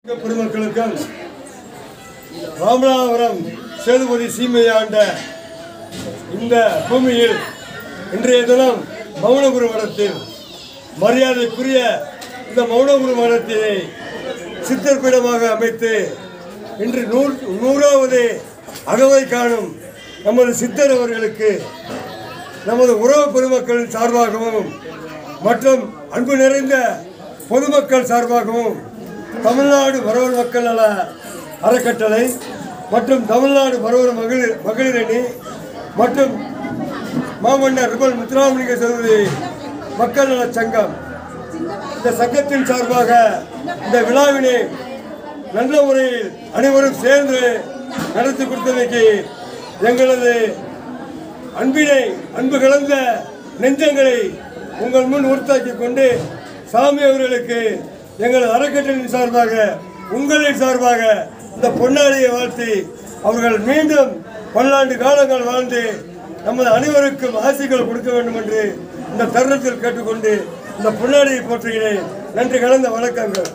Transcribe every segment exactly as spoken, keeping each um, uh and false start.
பெருமக்களுக்கும் ராமநாதபுரம் சேதுபதி சீமையாண்ட இந்த பூமியில் இன்றைய தினம் மௌனகுரு மடத்தில் மரியாதைக்குரிய இந்த மௌனகுரு மடத்தினை சித்தர் பீடமாக அமைத்து இன்று நூறு நூறாவது அகவை காணும் நமது சித்தர் அவர்களுக்கு நமது உறவு பெருமக்களின் சார்பாகவும் மற்றும் அன்பு நிறைந்த பொதுமக்கள் சார்பாகவும் தமிழ்நாடு மரவர் மக்கள் நல அறக்கட்டளை மற்றும் தமிழ்நாடு மரவர் மகளிர் மகளிர் அணி மற்றும் மாமன்னர் ரிபல் முத்துராமலிங்க சேதுபதி மக்கள் நல சங்கம் இந்த சங்கத்தின் சார்பாக இந்த விழாவினை நல்ல முறையில் அனைவரும் சேர்ந்து நடத்தி கொடுத்தமைக்கு எங்களது அன்பினை அன்பு கலந்த நெஞ்சங்களை உங்கள் முன் உறுத்தாக்கி கொண்டு சாமி அவர்களுக்கு எங்களது அறக்கட்டளையின் சார்பாக உங்களின் சார்பாக இந்த பொன்னாடியை வாழ்த்தி அவர்கள் மீண்டும் பல்லாண்டு காலங்கள் வாழ்ந்து நமது அனைவருக்கும் ஆசைகள் கொடுக்க வேண்டும் என்று இந்த தருணத்தில் கேட்டுக்கொண்டு இந்த பொன்னாடியை போற்றுகிறேன். நன்றி கலந்த வணக்கங்கள்.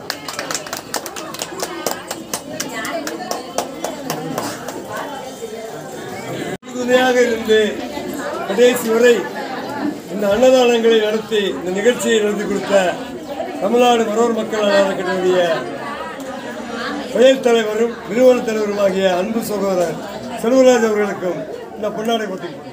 உறுதுணையாக இருந்து கடைசி வரை இந்த அன்னதானங்களை நடத்தி இந்த நிகழ்ச்சியை நடத்தி கொடுத்த தமிழ்நாடு மரவர் மக்கள் நல அறக்கட்டளையுடைய செயல் தலைவரும் நிறுவன தலைவருமாகிய அன்பு சகோதரர் செல்வராஜ் அவர்களுக்கும் இந்த பொன்னாடை போட்டி